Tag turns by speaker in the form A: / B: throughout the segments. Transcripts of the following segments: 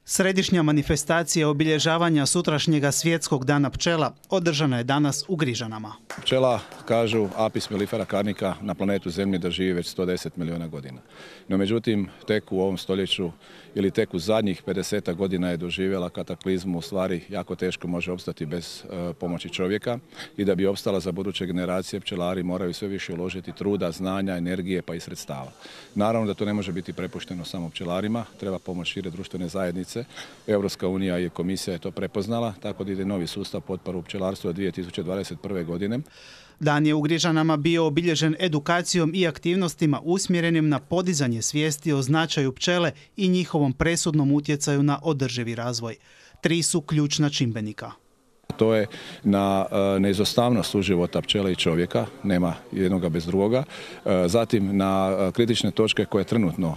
A: Središnja manifestacija obilježavanja sutrašnjega svjetskog dana pčela održana je danas u Grižanama.
B: Pčela, kažu Apis mellifera carnica, na planetu Zemlji da živi već 110 milijuna godina. No međutim, tek u ovom stoljeću ili tek u zadnjih 50 godina je doživjela kataklizmu, u stvari jako teško može opstati bez pomoći čovjeka i da bi opstala za buduće generacije pčelari moraju sve više uložiti truda, znanja, energije pa i sredstava. Naravno da to ne može biti prepušteno samo pčelarima, treba pomoć šire društvene zajednice. Europska unija i komisija je to prepoznala, tako da ide novi sustav potporu pčelarstvu od 2021. godine.
A: Dan je u Grižanama bio obilježen edukacijom i aktivnostima usmjerenim na podizanje svijesti o značaju pčele i njihovom presudnom utjecaju na održivi razvoj. 3 su ključna čimbenika.
B: To je na neizostavnost suživota pčele i čovjeka, nema jednoga bez drugoga. Zatim na kritične točke koje trenutno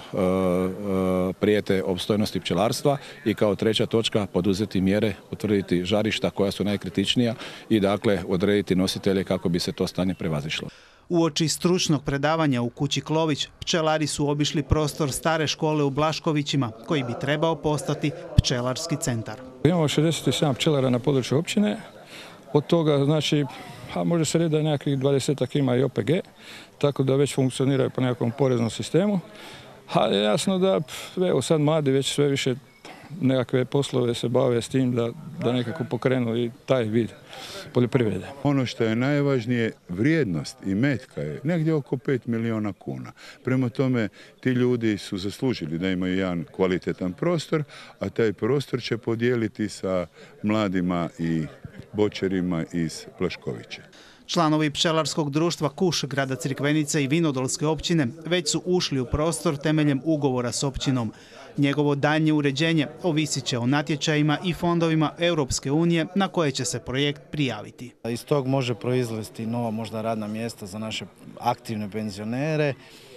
B: prijete opstojnosti pčelarstva i kao treća točka poduzeti mjere, utvrditi žarišta koja su najkritičnija i dakle odrediti nositelje kako bi se to stanje prevazišlo.
A: Uoči stručnog predavanja u kući Klović, pčelari su obišli prostor stare škole u Blaškovićima, koji bi trebao postati pčelarski centar.
C: Imamo 67 pčelara na području općine, od toga znači, može se reći da je nekakvih 20 ima i OPG, tako da već funkcioniraju po nekakvom poreznom sistemu, ali jasno da evo sad mladi već sve više nekakve poslove se bave s tim da nekako pokrenu i taj vid poljoprivrede.
D: Ono što je najvažnije, vrijednost i metka je negdje oko 5 milijuna kuna. Prema tome, ti ljudi su zaslužili da imaju jedan kvalitetan prostor, a taj prostor će podijeliti sa mladima i bočerima iz Blaškovića.
A: Članovi pčelarskog društva Kuš, grada Crikvenice i Vinodolske općine već su ušli u prostor temeljem ugovora s općinom. Njegovo daljnje uređenje ovisit će o natječajima i fondovima Europske unije na koje će se projekt prijaviti.
E: Iz tog može proizvesti nova možda radna mjesta za naše aktivne penzionere.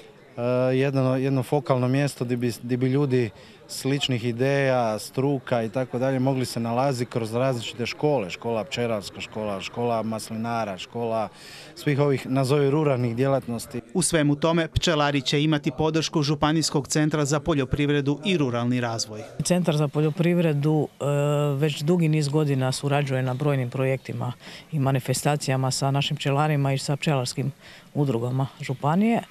E: Jedno fokalno mjesto gdje bi ljudi sličnih ideja, struka i tako dalje mogli se nalaziti kroz različite škole, škola pčelarska, škola maslinara, škola svih ovih nazovi ruralnih djelatnosti.
A: U svemu tome pčelari će imati podršku Županijskog centra za poljoprivredu i ruralni razvoj.
F: Centar za poljoprivredu već dugi niz godina surađuje na brojnim projektima i manifestacijama sa našim pčelarima i sa pčelarskim udrugama županije,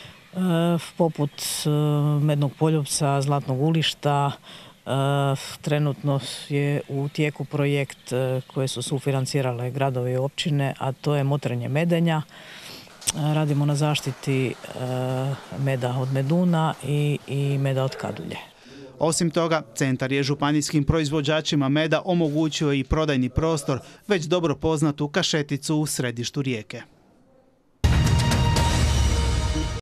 F: poput Mednog poljupca, Zlatnog ulišta. Trenutno je u tijeku projekt koje su sufinancirale gradovi i općine, a to je motrenje medenja. Radimo na zaštiti meda od meduna i meda od kadulje.
A: Osim toga, centar je županijskim proizvođačima meda omogućio i prodajni prostor, već dobro poznatu kašeticu u središtu Rijeke.